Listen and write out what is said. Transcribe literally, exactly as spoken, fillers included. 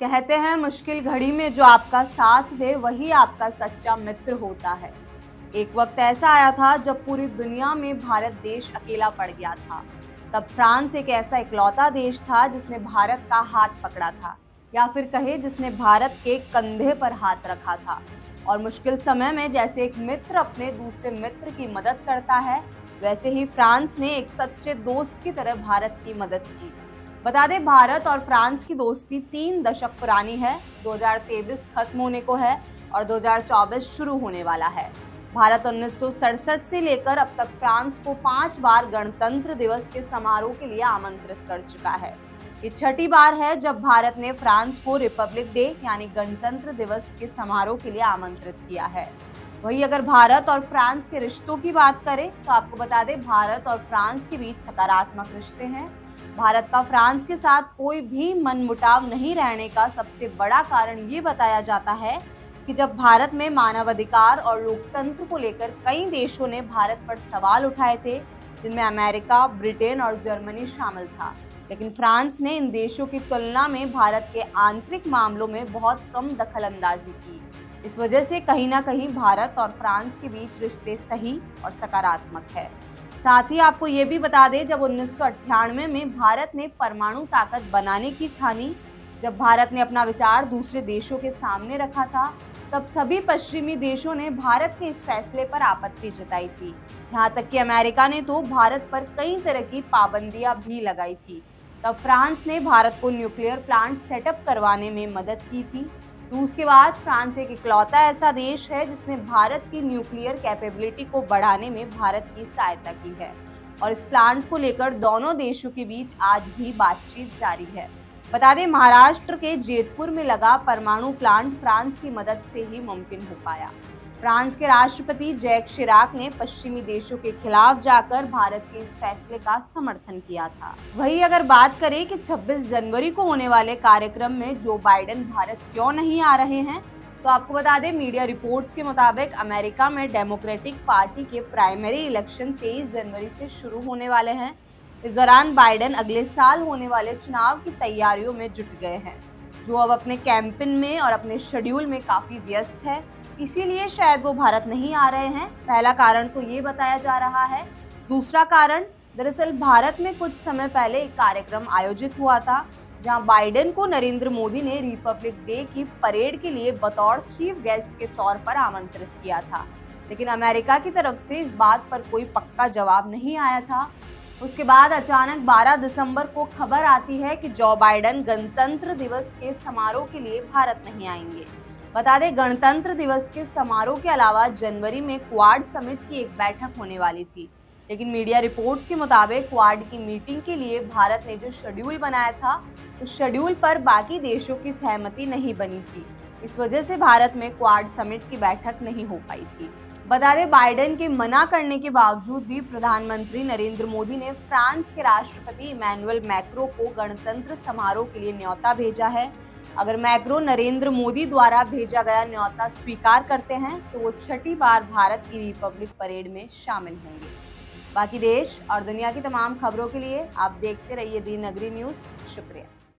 कहते हैं मुश्किल घड़ी में जो आपका साथ दे वही आपका सच्चा मित्र होता है। एक वक्त ऐसा आया था जब पूरी दुनिया में भारत देश अकेला पड़ गया था। तब फ्रांस एक ऐसा इकलौता देश था जिसने भारत का हाथ पकड़ा था, या फिर कहे जिसने भारत के कंधे पर हाथ रखा था। और मुश्किल समय में जैसे एक मित्र अपने दूसरे मित्र की मदद करता है, वैसे ही फ्रांस ने एक सच्चे दोस्त की तरह भारत की मदद की। बता दें, भारत और फ्रांस की दोस्ती तीन दशक पुरानी है। दो हज़ार तेईस खत्म होने को है और दो हज़ार चौबीस शुरू होने वाला है। भारत उन्नीस सौ सड़सठ से लेकर अब तक फ्रांस को पांच बार गणतंत्र दिवस के समारोह के लिए आमंत्रित कर चुका है। ये छठी बार है जब भारत ने फ्रांस को रिपब्लिक डे यानी गणतंत्र दिवस के समारोह के लिए आमंत्रित किया है। वही अगर भारत और फ्रांस के रिश्तों की बात करें तो आपको बता दें, भारत और फ्रांस के बीच सकारात्मक रिश्ते हैं। भारत का फ्रांस के साथ कोई भी मनमुटाव नहीं रहने का सबसे बड़ा कारण ये बताया जाता है कि जब भारत में मानवाधिकार और लोकतंत्र को लेकर कई देशों ने भारत पर सवाल उठाए थे, जिनमें अमेरिका, ब्रिटेन और जर्मनी शामिल था, लेकिन फ्रांस ने इन देशों की तुलना में भारत के आंतरिक मामलों में बहुत कम दखलंदाजी की। इस वजह से कहीं ना कहीं भारत और फ्रांस के बीच रिश्ते सही और सकारात्मक है। साथ ही आपको ये भी बता दें, जब उन्नीस सौ अट्ठानवे में भारत ने परमाणु ताकत बनाने की ठानी, जब भारत ने अपना विचार दूसरे देशों के सामने रखा था, तब सभी पश्चिमी देशों ने भारत के इस फैसले पर आपत्ति जताई थी। यहाँ तक कि अमेरिका ने तो भारत पर कई तरह की पाबंदियां भी लगाई थी। तब फ्रांस ने भारत को न्यूक्लियर प्लांट सेटअप करवाने में मदद की थी। तो उसके बाद फ्रांस एक इकलौता ऐसा देश है जिसने भारत की न्यूक्लियर कैपेबिलिटी को बढ़ाने में भारत की सहायता की है, और इस प्लांट को लेकर दोनों देशों के बीच आज भी बातचीत जारी है। बता दें, महाराष्ट्र के जेतपुर में लगा परमाणु प्लांट फ्रांस की मदद से ही मुमकिन हो पाया। फ्रांस के राष्ट्रपति जैक शिराक ने पश्चिमी देशों के खिलाफ जाकर भारत के इस फैसले का समर्थन किया था। वही अगर बात करें कि छब्बीस जनवरी को होने वाले कार्यक्रम में जो बाइडेन भारत क्यों नहीं आ रहे हैं, तो आपको बता दें, मीडिया रिपोर्ट्स के मुताबिक अमेरिका में डेमोक्रेटिक पार्टी के प्राइमरी इलेक्शन तेईस जनवरी से शुरू होने वाले हैं। इस दौरान बाइडेन अगले साल होने वाले चुनाव की तैयारियों में जुट गए हैं, जो अब अपने कैंपेन में और अपने शेड्यूल में काफी व्यस्त है। इसीलिए शायद वो भारत नहीं आ रहे हैं। पहला कारण तो ये बताया जा रहा है। दूसरा कारण, दरअसल भारत में कुछ समय पहले एक कार्यक्रम आयोजित हुआ था जहां बाइडेन को नरेंद्र मोदी ने रिपब्लिक डे की परेड के लिए बतौर चीफ गेस्ट के तौर पर आमंत्रित किया था, लेकिन अमेरिका की तरफ से इस बात पर कोई पक्का जवाब नहीं आया था। उसके बाद अचानक बारह दिसंबर को खबर आती है कि जो बाइडेन गणतंत्र दिवस के समारोह के लिए भारत नहीं आएंगे। बता दें, गणतंत्र दिवस के समारोह के अलावा जनवरी में क्वाड समिट की एक बैठक होने वाली थी, लेकिन मीडिया रिपोर्ट्स के मुताबिक क्वाड की मीटिंग के लिए भारत ने जो शेड्यूल बनाया था, उस शेड्यूल पर बाकी देशों की सहमति नहीं बनी थी। इस वजह से भारत में क्वाड समिट की बैठक नहीं हो पाई थी। बता दें, बाइडेन के मना करने के बावजूद भी प्रधानमंत्री नरेंद्र मोदी ने फ्रांस के राष्ट्रपति इमैनुअल मैक्रों को गणतंत्र समारोह के लिए न्योता भेजा है। अगर मैक्रो नरेंद्र मोदी द्वारा भेजा गया न्योता स्वीकार करते हैं तो वो छठी बार भारत की रिपब्लिक परेड में शामिल होंगे। बाकी देश और दुनिया की तमाम खबरों के लिए आप देखते रहिए दी नगरी न्यूज़। शुक्रिया।